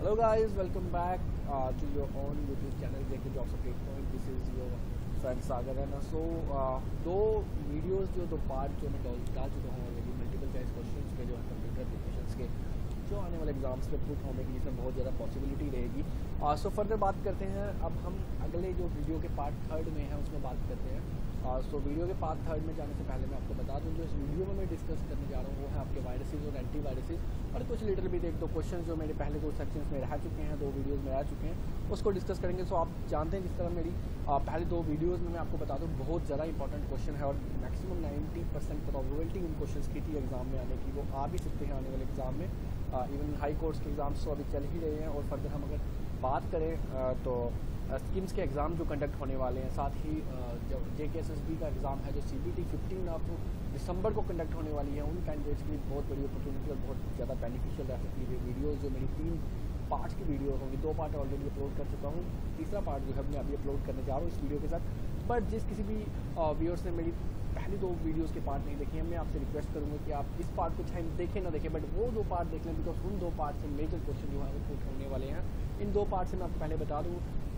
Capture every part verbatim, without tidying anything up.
Hello guys, welcome back uh, to your own YouTube channel J K Jobs Update Point. This is your friend Sagar है ना. So uh, दो videos जो दो part जो मैं डाल डाल चुका हूँ ऑलरेडी मल्टीपल चॉइस क्वेश्चंस के जो है कंप्यूटर एप्लीकेशंस के जो आने वाले एग्जाम्स में पुट होने की इसमें बहुत ज़्यादा पॉसिबिलिटी रहेगी. सो uh, फर्दर बात करते हैं. अब हम अगले जो वीडियो के पार्ट थर्ड में है उसमें बात करते हैं. सो uh, so, वीडियो के पार्ट थर्ड में जाने से पहले मैं आपको बता दूं जो इस वीडियो में मैं डिस्कस करने जा रहा हूँ वो है आपके वायरसेस और एंटी वायरसेस और कुछ लिटिल भी एक दो क्वेश्चन जो मेरे पहले दो सेक्शंस में रह चुके हैं, दो वीडियोस में रह चुके हैं, उसको डिस्कस करेंगे. सो so, आप जानते हैं जिस तरह मेरी आ, पहले दो वीडियोस में मैं आपको बता दूं बहुत ज़्यादा इंपॉर्टेंट क्वेश्चन है और मैक्सिमम नाइन्टी परसेंट प्रोबेबिलिटी इन क्वेश्चन की थी एग्जाम में आने की, वो आ भी सकते हैं आने वाले एग्जाम में. इवन हाई कोर्ट्स के एग्जाम्स तो अभी चल ही रहे हैं और फर्दर हम अगर बात करें आ, तो स्किम्स के एग्ज़ाम जो कंडक्ट होने वाले हैं, साथ ही जो J K S S B का एग्ज़ाम है जो C B T fifteen of December को कंडक्ट होने वाली है, उन कैंडिडेट्स के लिए बहुत बड़ी अपॉर्चुनिटी और बहुत ज़्यादा बेनिफिशियल रह सकती है. वीडियोज़ जो मेरी तीन पार्ट की वीडियो होंगी, दो पार्ट ऑलरेडी अपलोड कर चुका हूँ, तीसरा पार्ट जो है मैं अभी अपलोड करने जा रहा हूँ इस वीडियो के साथ. बट जिस किसी भी व्यूअर्स ने मेरी पहली दो वीडियोस के पार्ट नहीं देखे हैं, मैं आपसे रिक्वेस्ट करूँगा कि आप इस पार्ट को चाहे देखें ना देखें बट वो दो पार्ट देख लें, बिकॉज उन दो पार्ट से मेजर क्वेश्चन जो है वो पुट होने वाले हैं. इन दो पार्ट से मैं आपको पहले बता दूँ,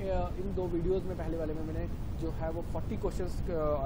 इन दो वीडियोस में पहले वाले में मैंने जो है वो forty questions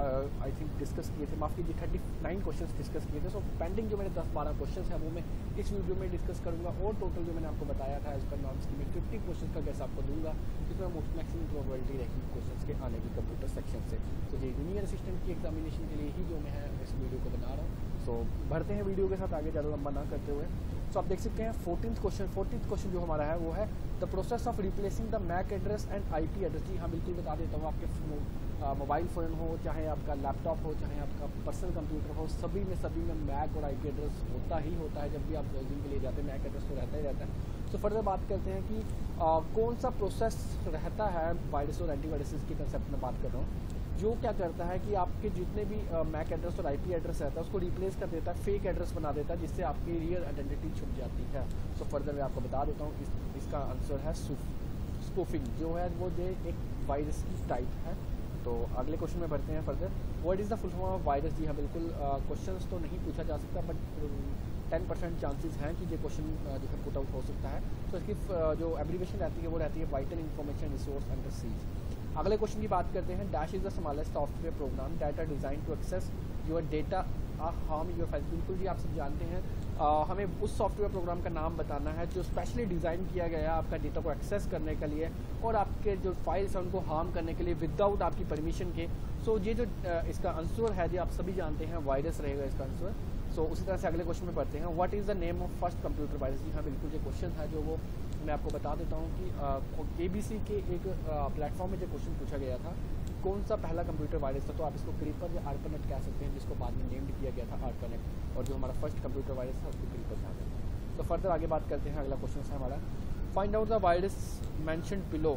I think discuss किए थे, माफ़ कीजिए थर्टी नाइन क्वेश्चंस डिस्कस किए थे. सो पेंडिंग जो मेरे दस बारह क्वेश्चंस हैं वो मैं इस वीडियो में डिस्कस करूँगा और टोटल जो मैंने आपको बताया था एज पर नॉर्म्स की मैं फिफ्टी क्वेश्चन का गैस आपको दूंगा, जिसमें मोस्ट मैक्सिमम प्रोबेबिलिटी रहेगी क्वेश्चन के आने की कंप्यूटर सेक्शन से. तो ये जूनियर असिस्टेंट की एग्जामिनेशन के लिए ही जो मैं है इस वीडियो को बना रहा हूँ. सो so, बढ़ते हैं वीडियो के साथ आगे, ज़्यादा लंबा ना करते हुए. सो so, आप देख सकते हैं फोर्टीन्थ क्वेश्चन फोर्टीन्थ क्वेश्चन जो हमारा है वो है the process of replacing the MAC address and IP address. जी हाँ, बिल्कुल बता देता हूँ. आपके मोबाइल फ़ोन हो, चाहे आपका लैपटॉप हो, चाहे आपका पर्सनल कंप्यूटर हो, सभी में सभी में मैक और आईपी एड्रेस होता ही होता है. जब भी आप ब्राउजिंग के लिए जाते हैं मैक एड्रेस तो रहता ही रहता है. तो so, फर्दर बात करते हैं कि आ, कौन सा प्रोसेस रहता है वायरस और एंटी वायरसेस के कंसेप्ट में बात कर रहा हूँ, जो क्या करता है कि आपके जितने भी मैक एड्रेस और आईपी एड्रेस रहता है उसको रिप्लेस कर देता है, फेक एड्रेस बना देता है, जिससे आपकी रियल आइडेंटिटी छुप जाती है. सो so, फर्दर मैं आपको बता देता हूँ इस, इसका आंसर है स्पूफिंग, जो है वो जो एक वायरस की टाइप है. तो अगले क्वेश्चन में बढ़ते हैं further. What is the full form of virus. जी हाँ, बिल्कुल क्वेश्चन तो नहीं पूछा जा सकता बट टेन परसेंट चांसेस हैं कि ये क्वेश्चन जो है पुट आउट हो सकता है. तो इसकी जो एब्रीविएशन रहती है वो रहती है vital information resource under seize. अगले क्वेश्चन की बात करते हैं. Dash is the smallest software program that are design to access your data harm your file. बिल्कुल जी, आप सब जानते हैं आ, हमें उस सॉफ्टवेयर प्रोग्राम का नाम बताना है जो स्पेशली डिज़ाइन किया गया है आपका डेटा को एक्सेस करने के लिए और आपके जो फाइल्स हैं उनको हार्म करने के लिए विदाउट आपकी परमिशन के. सो so, ये जो आ, इसका आंसर है जो आप सभी जानते हैं वायरस रहेगा इसका आंसर. सो so, उसी तरह से अगले क्वेश्चन में पढ़ते हैं. What is the name of first computer virus. जी हाँ, बिल्कुल ये क्वेश्चन है जो वो मैं आपको बता देता हूँ कि ए बी सी के एक प्लेटफॉर्म में जो क्वेश्चन पूछा गया था कौन सा पहला कंप्यूटर वायरस था, तो आप इसको क्रीपर या आर्पानेट कह सकते हैं, जिसको बाद में नेम्ड किया गया था आर्पानेट, और जो हमारा फर्स्ट कंप्यूटर वायरस था उसको क्रीपर कहा गया था. तो फर्दर आगे बात करते हैं. अगला क्वेश्चन है हमारा find out the virus mentioned below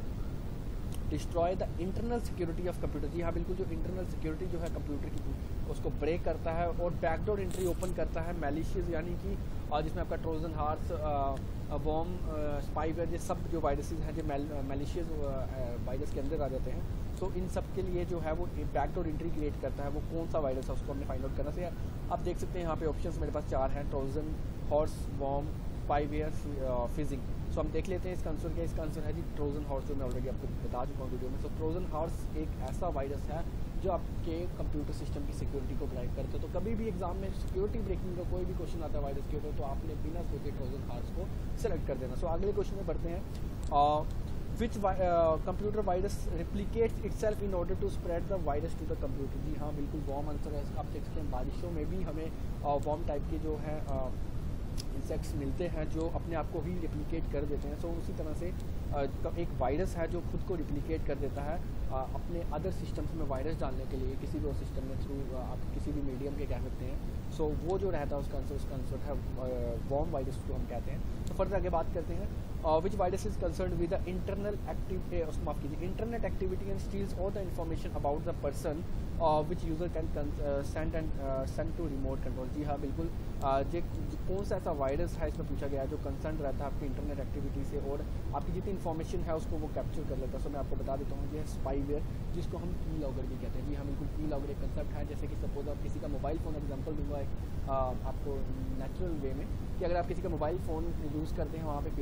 destroy the internal security of computer. जी हाँ, बिल्कुल जो इंटरनल सिक्योरिटी जो है कंप्यूटर की उसको ब्रेक करता है और बैकडोर एंट्री ओपन करता है मैलिशियस, यानी कि जिसमें आपका ट्रोजन हार्स, वॉर्म, स्पाईवेयर, ये सब जो वायरसेस हैं जो मैलिशियस वायरस के अंदर आ जाते हैं. तो इन सब के लिए जो है वो बैकडोर एंट्री क्रिएट करता है. वो कौन सा वायरस है उसको हमने फाइंड आउट करना चाहिए. आप देख सकते हैं यहाँ पे ऑप्शंस मेरे पास चार हैं, Trojan horse, worm, spyware, phishing. So हम देख लेते हैं इसका आंसर क्या. इसका आंसर है जी ट्रोजन हॉर्स, जो मैं ऑलरेडी आपको बता चुका हूँ वीडियो में. सो ट्रोजन हॉर्स एक ऐसा वायरस है जो आपके कंप्यूटर सिस्टम की सिक्योरिटी को ब्रेक करते हो. तो कभी भी एग्जाम में सिक्योरिटी ब्रेकिंग का कोई भी क्वेश्चन आता है वायरस के ऊपर तो आपने बिना सोचे ट्रोजन हॉर्स को सेलेक्ट कर देना. सो so, अगले क्वेश्चन में बढ़ते हैं. Which computer virus replicates itself in order to spread the virus to the computer. जी हाँ, बिल्कुल वॉर्म आंसर है. आप देख सकते हैं बारिशों में भी हमें वॉर्म टाइप के जो है इंसेक्ट्स मिलते हैं जो अपने आप को ही रिप्लिकेट कर देते हैं. सो so, उसी तरह से एक वायरस है जो खुद को रिप्लिकेट कर देता है अपने अदर सिस्टम्स में वायरस डालने के लिए, किसी भी और सिस्टम में थ्रू आप किसी भी मीडियम के कह सकते हैं. सो so, वो जो रहता है उसका आंसर उसका आंसर है वॉर्म वायरस जो हम कहते हैं. तो फर्दर आगे बात करते हैं. Which virus is concern with the internal active माफ कीजिए internet activity and steals all the information about the person which user can send and send to remote control. जी हाँ, बिल्कुल जे कौन सा ऐसा वायरस है इसमें पूछा गया है जो कंसर्न रहता है आपकी इंटरनेट एक्टिविटी से और आपकी जितनी इन्फॉर्मेशन है उसको वो कैप्चर कर लेता है. सो मैं आपको बता देता हूँ ये स्पाईवेयर, जिसको हम की लॉगर भी कहते हैं. जी हाँ, बिल्कुल की लॉगर एक कंसेप्ट है. जैसे कि सपोज आप किसी का मोबाइल फ़ोन, एग्जांपल दूंगा एक आपको नेचुरल वे में, कि अगर आप किसी का मोबाइल फ़ोन यूज़ करते हैं, वहाँ पे फेसबुक में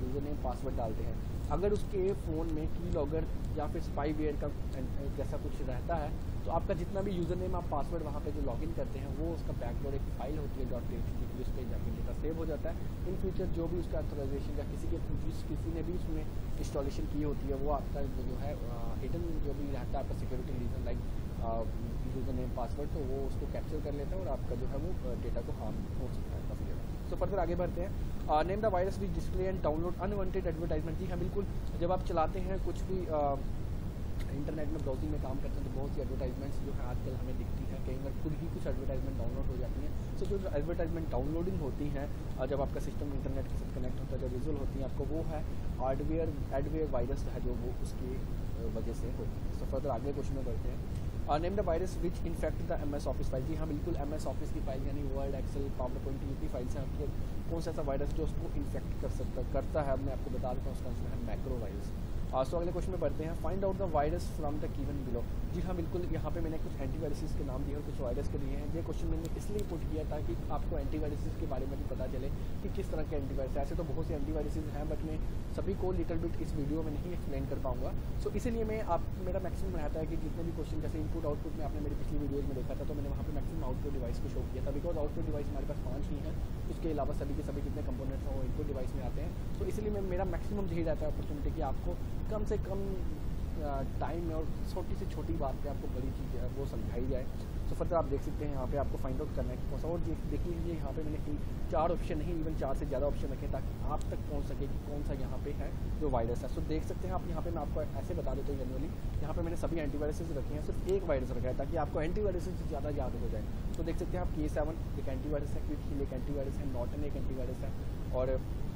यूज़र नेम पासवर्ड डालते हैं, अगर उसके फ़ोन में की लॉगर या फिर स्पाईवेयर का जैसा कुछ रहता है तो आपका जितना भी यूज़र नेम आप पासवर्ड वहाँ पे जो लॉगिन करते हैं वो उसका बैकडोर एक फाइल होती है डॉट टीएक्सटी की, उस पर जाके डेटा सेव हो जाता है। इन फ्यूचर जो भी उसका ऑथराइजेशन या किसी के जिस किसी ने भी उसमें इंस्टॉलेशन की होती है वो आपका जो है हिडन जो भी रहता है आपका security reason like user name password, तो वो उसको कैप्चर कर लेता है और आपका जो है वो डेटा को हार्म हो सकता है काफ़ी ज़्यादा। सो फर्दर आगे बढ़ते हैं। Name the virus which display and download unwanted advertisement. जी हाँ बिल्कुल, जब आप चलाते हैं कुछ भी इंटरनेट में ब्राउजिंग में काम करते हैं तो बहुत सी एडवर्टाइजमेंट्स जो है आजकल हमें दिखती हैं, कई बार खुद ही कुछ एडवर्टाइजमेंट डाउनलोड हो जाती हैं। सो so, जो एडवर्टाइजमेंट डाउनलोडिंग होती हैं जब आपका सिस्टम इंटरनेट के साथ कनेक्ट होता है, जो विजुअल होती हैं आपको, वो है हार्डवेयर एडवेयर वायरस है जो वो उसकी वजह से होती है। सो फर्दर आगे क्वेश्चन में बढ़ते हैं। Name the virus which infect the M S office file. जी हाँ बिल्कुल, एम एस ऑफिस की फाइल यानी वर्ड, एक्सेल, पावर पॉइंट, यूपी फाइल्स हैं आपके, कौन सा ऐसा वायरस जो उसको इन्फेक्ट कर सकता करता है, मैं आपको बता देता हूँ, उसका आंसर है मैक्रो वायरस। सो अगले क्वेश्चन में बढ़ते हैं। Find out the virus from the given below. जी हाँ बिल्कुल, यहाँ पे मैंने कुछ एंटीवायरसेस के नाम दिए और कुछ वायरस के दिए हैं। ये क्वेश्चन मैंने इसलिए पुट किया ताकि आपको एंटीवायरसेस के बारे में भी पता चले कि किस तरह के एंटीवायरस। ऐसे तो बहुत से एंटीवायरसेस हैं बट मैं सभी को लिटिल बिट इस वीडियो में नहीं एक्सप्लेन कर पाऊंगा। सो इसीलिए मैं आप मेरा मैक्सिमम रहता है कि जितने भी क्वेश्चन जैसे इनपुट आउटपुट में आपने मेरी पिछली वीडियोज़ में देखा था तो मैंने वहाँ पे मैक्सिमम आउटपुट डिवाइस को शो किया था, बिकॉज आउटपुट डिवाइस हमारे पास पाँच ही हैं, उसके अलावा सभी के सभी जितने कंपोनेंट्स हैं वो इनपुट डिवाइस में आते हैं। तो इसलिए मैं मेरा मैक्सिमम यही रहता है अपॉर्चुनिटी कि आपको कम से कम टाइम में और छोटी से छोटी बात पे आपको बड़ी चीज़ है वो समझाई जाए। तो फर्दर आप देख सकते हैं यहाँ पे आपको फाइंड आउट करना है कि कौन सा, और देख लीजिए यहाँ पे मैंने चार ऑप्शन नहीं इवन चार से ज़्यादा ऑप्शन रखे ताकि आप तक पहुँच सके कि कौन सा यहाँ पे है जो वायरस है। सो देख सकते हैं आप यहाँ पे, मैं आपको ऐसे बता देता हूँ जनरली, यहाँ पे मैंने सभी एंटीवायरसेस रखे हैं, सिर्फ एक वायरस रखा है ताकि आपको एंटीवायरसेस ज़्यादा याद हो जाए। तो देख सकते हैं आप के सेवन एक एंटीवायरस है, क्विक हील एक एंटीवायरस है, नॉर्टन एक एंटीवायरस है, और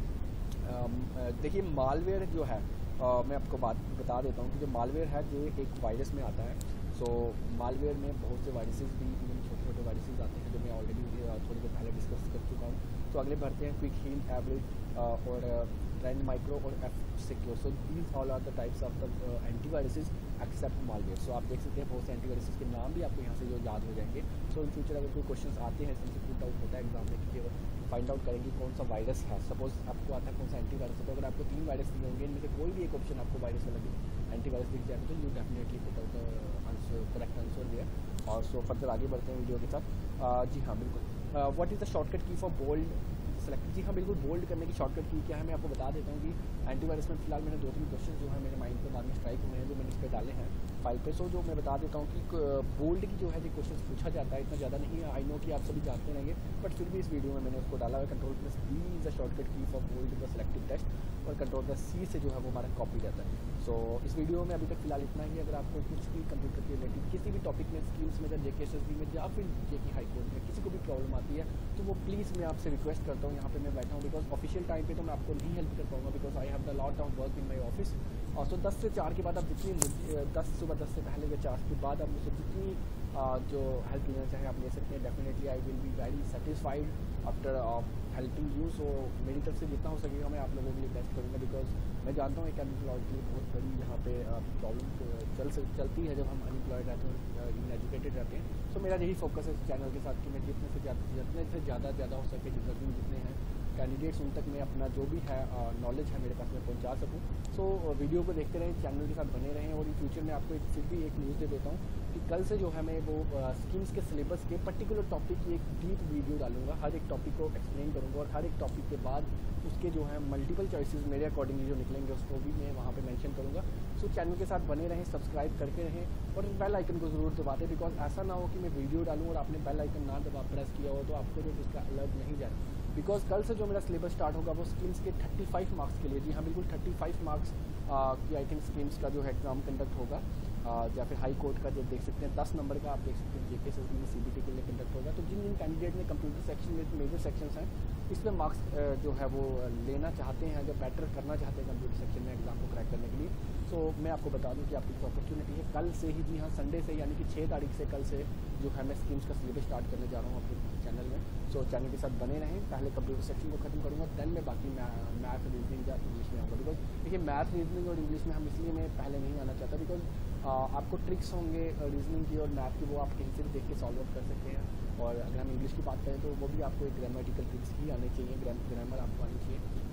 देखिए मालवेयर जो है Uh, मैं आपको बात बता देता हूँ कि जो मालवेयर है जो एक वायरस में आता है। सो so, मालवेयर में बहुत से वायरसेस भी इवन छोटे छोटे वायरसेस आते हैं जो मैं ऑलरेडी थोड़ी देर पहले डिस्कस कर चुका हूँ। तो अगले बढ़ते हैं क्विक हील, एवरेज और ट्रेंड माइक्रो और F Secure. So these all are the types of the antiviruses except malware. So आप देख सकते हैं बहुत से एंटीवायरसेस के नाम भी आपको यहाँ से जो याद हो जाएंगे। सो इन फ्यूचर अगर कोई क्वेश्चन आते हैं इसमें प्रिंट आउट होता है एग्जाम में कि फाइंड आउट करेंगे कौन सा वायरस है, सपोज आपको आता है कौन सा एंटीवायरस है, तो अगर आपको तीन वायरस दिए होंगे इनमें से कोई भी एक ऑप्शन आपको वायरस वाला एंटीवायरस दिख जाए तो you definitely put out the answer, correct answer दिया। और सो फर्दर आगे बढ़ते हैं वीडियो के साथ। uh, जी हाँ बिल्कुल, what is the shortcut key for bold select. जी हाँ बिल्कुल, बोल्ड करने की शॉर्टकट की क्या है मैं आपको बता देता हूँ कि एंटीवायरस में फिलहाल मैंने दो तीन क्वेश्चन जो है मेरे माइंड पे बाद में स्ट्राइक हुए हैं जो मैंने इस पर डाले हैं फाइल पे। सो जो मैं बता देता हूँ कि बोल्ड की जो है जो क्वेश्चन पूछा जाता है इतना ज़्यादा नहीं है, आई नो कि आप सभी जानते रहेंगे, बट फिर भी इस वीडियो में मैंने उसको डाला हुआ। Control plus B is the shortcut key for bold the selective text और कंट्रोल प्लस सी से जो है वो हमारा कॉपी रहता है। सो so, इस वीडियो में अभी तक फिलहाल इतना ही। अगर आपको कुछ भी कंप्यूटर के रिलेटेड किसी भी टॉपिक में, स्कीम्स में, जेके एस एस बी में या फिर जेके हाई कोर्ट में किसी को भी प्रॉब्लम आती है तो वो प्लीज़ मैं आपसे रिक्वेस्ट करता हूँ, यहाँ पे मैं बैठा हूँ बिकॉज ऑफिशियल टाइम पे तो मैं आपको नहीं हेल्प कर पाऊँगा because I have the lot of work in my office. और सो दस से चार के बाद आप जितनी दस सुबह दस से पहले या चार के बाद आप मुझसे जितनी uh, जो हेल्प लेना चाहें आप ले सकते हैं। Definitely I will be very satisfied after helping you. So मेरी तरफ से जितना हो सकेगा मैं आप लोगों के लिए बेस्ट करूँगा बिकॉज मैं जानता हूँ एक अनएम्प्लॉयड के लिए बहुत बड़ी यहाँ पे प्रॉब्लम चल चलती है जब हम अनएम्प्लॉयड रहते हैं, इनएजुकेटेड रहते हैं। सो मेरा यही फोकस है इस चैनल के साथ कि मैं जितने से ज़्यादा जितने से ज़्यादा ज़्यादा हो सके जितने जितने हैं कैंडिडेट्स उन तक मैं अपना जो भी है नॉलेज है मेरे पास में पहुंचा सकूं। सो so, वीडियो को देखते रहें, चैनल के साथ बने रहें। और इन फ्यूचर में आपको एक फिर भी एक न्यूज़ दे देता हूं कि कल से जो है मैं वो स्कीम्स के सिलेबस के पर्टिकुलर टॉपिक की एक डीप वीडियो डालूंगा, हर एक टॉपिक को एक्सप्लेन करूंगा और हर एक टॉपिक के बाद उसके जो है मल्टीपल चॉइसेस मेरे अकॉर्डिंगली जो निकलेंगे उसको भी मैं वहाँ पे मेंशन करूँगा। सो so, चैनल के साथ बने रहें, सब्सक्राइब करके रहें और बेल आइकन को ज़रूर दबा दें बिकॉज ऐसा ना हो कि मैं वीडियो डालूँ और आपने बेल आइकन ना दबा प्रेस किया हो तो आपको जो उसका अलर्ट नहीं जाए। बिकॉज कल से जो मेरा सिलेबस स्टार्ट होगा वो स्कीम्स के पैंतीस मार्क्स के लिए, जी हाँ बिल्कुल पैंतीस मार्क्स की आई थिंक स्कीम्स का जो है एग्ज़ाम कंडक्ट होगा uh, या फिर हाई कोर्ट का जो देख सकते हैं दस नंबर का आप देख सकते हैं जेके एस एस बी में सीबीटी के लिए कंडक्ट होगा। तो जिन जिन कैंडिडेट ने कंप्यूटर सेक्शन में मेजर सेक्शंस हैं इस पर मार्क्स uh, जो है वो लेना चाहते हैं, जो बेटर करना चाहते हैं कंप्यूटर सेक्शन में एग्ज़ाम को क्रैक करने के लिए। तो मैं आपको बता दूं कि आपकी जो अपॉर्चुनिटी है कल से ही, जी हाँ संडे से यानी कि छः तारीख से कल से जो है मैं स्कीम्स का सिलेबस स्टार्ट करने जा रहा हूँ अपने चैनल में। सो चैनल के साथ बने रहें, पहले कंप्यूटर सेक्शन को खत्म करूँगा देन मैं बाकी मैथ रीजनिंग या इंग्लिश में आऊँगा। बिकॉज देखिए मैथ रीजनिंग और इंग्लिश में हम इसलिए मैं पहले नहीं आना चाहता बिकॉज आपको ट्रिक्स होंगे रीजनिंग की और मैथ की, वो आप कहीं से भी देख के सॉल्व आउट कर सकते हैं। और अगर हम इंग्लिश की बात करें तो वो भी आपको एक ग्रामेटिकल ट्रिक्स ही आने चाहिए, ग्रामर आपको आनी चाहिए।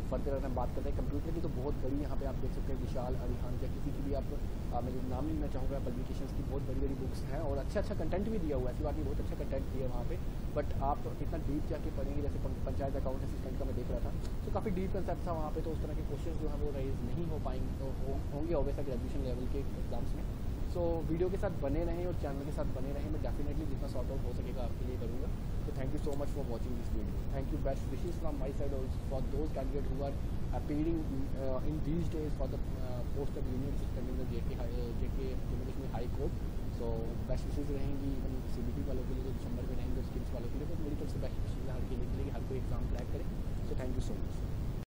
फर्दर अगर हम बात करते हैं कंप्यूटर की, तो बहुत बड़ी यहाँ पे आप देख सकते हैं विशाल अरिहान या किसी की भी आप आ, मैं नाम नहीं लेना चाहूँगा, पब्लिकेशंस की बहुत बड़ी बड़ी बुक्स हैं और अच्छा अच्छा कंटेंट भी दिया हुआ है, ऐसी बात नहीं, बहुत अच्छा कंटेंट दिया है वहाँ पे। बट आप इतना डीप जाके पढ़ेंगे, जैसे पंचायत अकाउंट असिस्टेंट का मैं देख रहा था, तो काफ़ी डीप कंसेप्ट था वहाँ पे, तो उस तरह के क्वेश्चन जो है वो रेज नहीं हो पाएंगे, तो होंगे ऑब्वियसली ग्रेजुएशन लेवल के एग्जाम्स में। सो so, वीडियो के साथ बने रहें और चैनल के साथ बने रहें, मैं डेफिनेटली जितना सॉर्ट आउट हो सकेगा आपके लिए करूँगा। तो thank you so much for watching this video. Thank you, best wishes from my side also for those candidate who are appearing in these days for the uh, post of union system in the J K uh, J K Jammu Kashmir high court. So best wishes रहेंगी even C B T वालों के लिए, जो दिसंबर में रहेंगे, skills वालों के लिए, तो मेरी तरफ से बेस्ट विशेज हर के लिए, हर कोई एग्जाम क्रैक करे। So thank you so much.